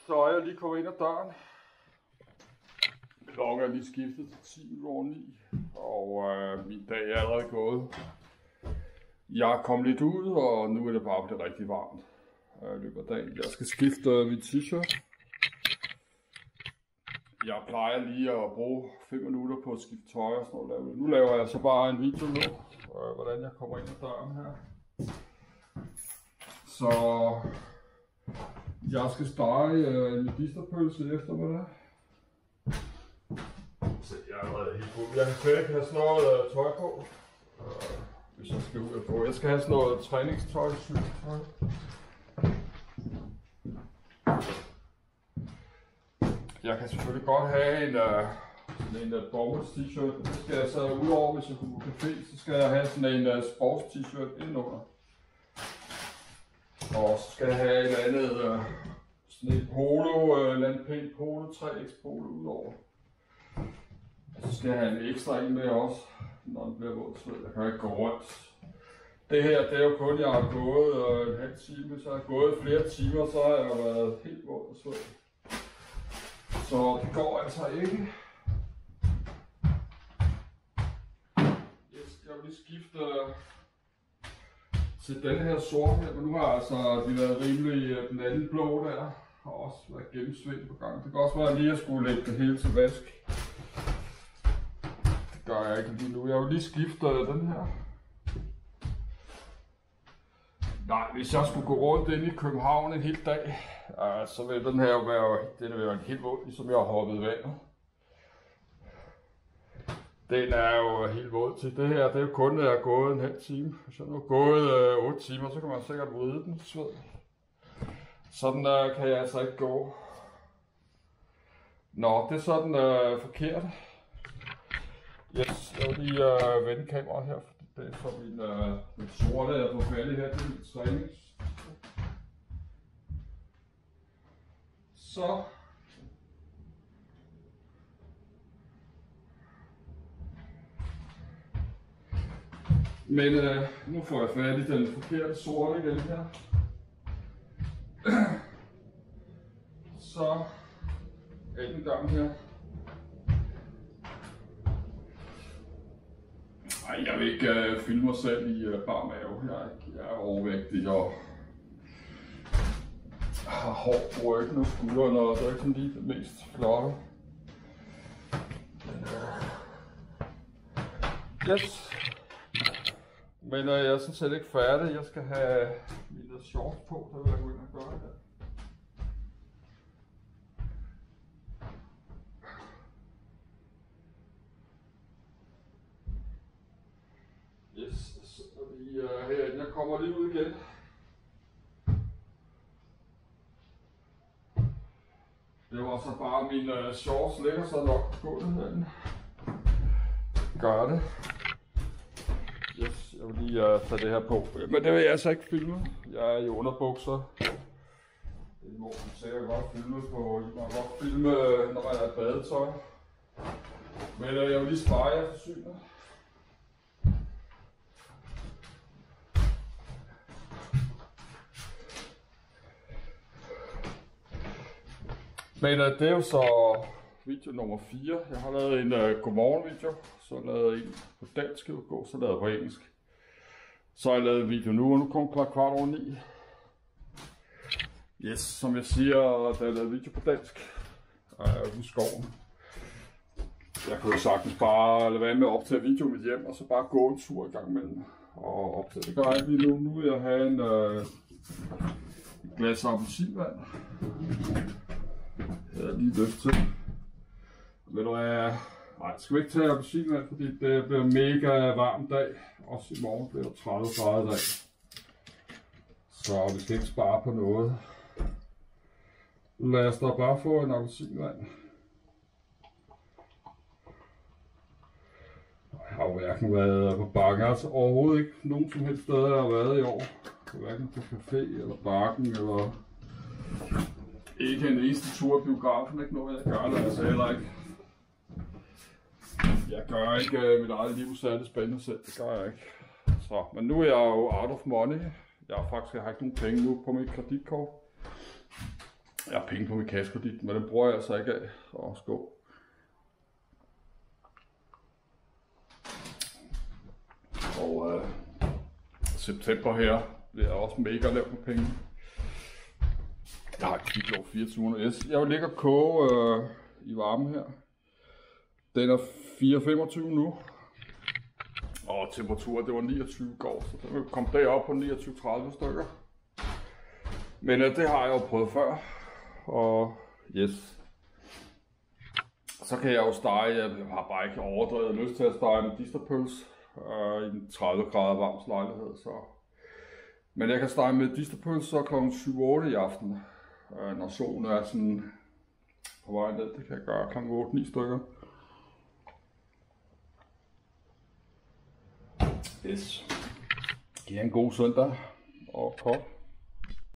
Så er jeg lige kommet ind ad døren. Klokken er lige skiftet til 10:09, og min dag er allerede gået. Jeg er kommet lidt ud, og nu er det bare blevet rigtig varmt i løbet af dagen. Jeg skal skifte min t-shirt. Jeg plejer lige at bruge 5 minutter på at skifte tøj og sådan noget. Nu laver jeg så bare en video nu, hvordan jeg kommer ind ad døren her. Så jeg skal stege en medisterpølse i eftermiddag. Så jeg er allerede helt fuld. Jeg kan slet ikke have sådan noget tøj på, hvis jeg skal ud og gå. Jeg skal have sådan noget træningstøj, cykeltøj. Jeg kan selvfølgelig godt have en bomulds t-shirt. Det skal jeg så udover, hvis jeg går på café, så skal jeg have sådan en sports t-shirt indenunder. Og så skal jeg have et eller andet sådan et polo, eller en pænt polo, 3X polo udover. Og så skal jeg have en ekstra en med også, når den bliver våd sved. Jeg kan ikke gå rundt. Det her, det er jo kun, jeg har gået en halv time. Hvis jeg har gået flere timer, så har jeg været helt våd og sved. Så det går altså ikke. Jeg vil lige skifte til den her sort her, men nu har altså de været rimelig den anden blå der. Har også været gennemsvindt på gang. Det kan også være, at jeg lige skulle lægge det hele til vask. Det gør jeg ikke lige nu. Jeg vil lige skifte den her. Nej, hvis jeg skulle gå rundt inde i København en hel dag, så vil den her være en helt våd, ligesom jeg har hoppet i vandet. Den er jo helt våd til. Det her, det er jo kun, at jeg har gået en halv time. Hvis jeg nu har gået 8 timer, så kan man sikkert vride den sved. Sådan kan jeg altså ikke gå. Nå, det er sådan forkert. Yes, jeg vil lige vende kameraet her, fordi det er for min sorte, jeg får fat i her, det er min trænings. Så. Men nu får jeg fat i den forkerte sorte igen her. Så en gang her. Ej, jeg vil ikke filme mig selv i bar mave. Jeg er overvægtig og har hår på ryggen og skuldrene, og det er ikke sådan lige det mest flotte. Yes. Men jeg er sådan set ikke færdig. Jeg skal have mine shorts på, så vil jeg gå ind og gøre det. Yes, så er vi herinde. Jeg kommer lige ud igen. Det var så bare mine shorts ligger så nok på gulvet herinde. Gør det. Yes, jeg vil lige tage det her på. Men det vil jeg altså ikke filme. Jeg er i underbukser. Det må man sikkert godt filme på. Man kan godt filme, når man er i badetøj. Men jeg vil lige spare jer for synet. Men det er jo så video nummer 4. Jeg har lavet en godmorgen video, så lavet en på dansk, så lavet på engelsk. Så har jeg lavet en video nu, og nu kommer klokken 8:15. Yes, som jeg siger, der er lavet video på dansk. Ude i skoven. Jeg kunne jo sagtens bare lade være med at optage video i mit hjem, og så bare gå en tur i gang imellem. Og optage. Det gør jeg ikke lige nu. Nu vil jeg have en glas appelsinvand. Jeg har lige lyst til. Ved du hvad? Nej, skal vi ikke tage appelsinvand, fordi det bliver mega varm dag. Også i morgen bliver der 30 grader i dag. Så vi skal ikke spare på noget. Lad os da bare få en appelsinvand. Jeg har jo hverken været på bakken, altså overhovedet ikke nogen som helst steder, jeg har været i år. Hverken på café eller bakken eller ikke en eneste tur i biografen, ikke noget jeg gør, eller altså heller ikke. Jeg gør ikke mit eget liv særlig spændende selv, det gør jeg ikke. Så, men nu er jeg jo out of money. Jeg har ikke nogen penge nu på mit kreditkort. Jeg har penge på min kassekredit, men det bruger jeg altså ikke af. Så skål. Og september her bliver også mega lavt med penge. Jeg har ikke kigget over 2400 S. Jeg vil ligge og koge i varme her. Den er 4,25 nu. Og temperaturen, det var 29 går, så den vil komme derop på 29-30 stykker. Men det har jeg jo prøvet før. Og yes. Så kan jeg jo stege, jeg har bare ikke overdrevet lyst til at stege en medisterpølse i en 30 grader varms lejlighed. Så. Men jeg kan stege med medisterpølse så kl. 7-8 i aften, når solen er sådan på vej ned. Det kan jeg gøre kl. 8-9 stykker. Yes. Giv en god søndag og kop.